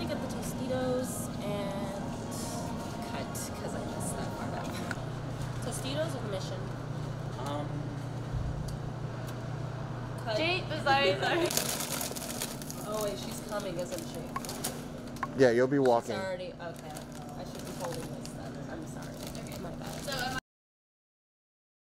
get the Tostitos and cut, because I messed that part up. Tostitos or the Mission? Cut. Sorry. Oh wait, she's coming, isn't she? Yeah, you'll be walking. She's already, okay. I should be holding this.